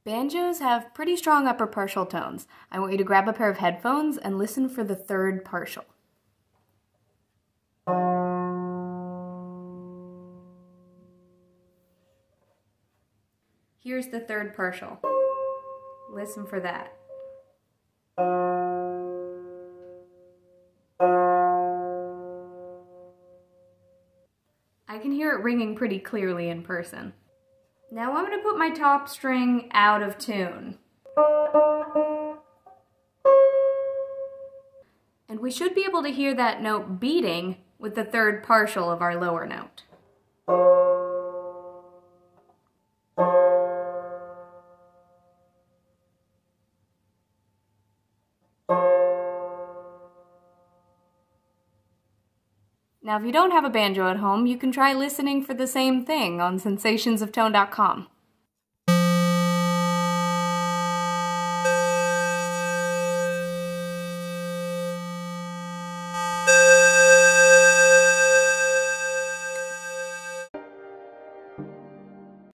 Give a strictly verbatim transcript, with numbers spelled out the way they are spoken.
Banjos have pretty strong upper partial tones. I want you to grab a pair of headphones and listen for the third partial. Here's the third partial. Listen for that. I can hear it ringing pretty clearly in person. Now I'm going to put my top string out of tune. And we should be able to hear that note beating with the third partial of our lower note. Now, if you don't have a banjo at home, you can try listening for the same thing on sensations of tone dot com.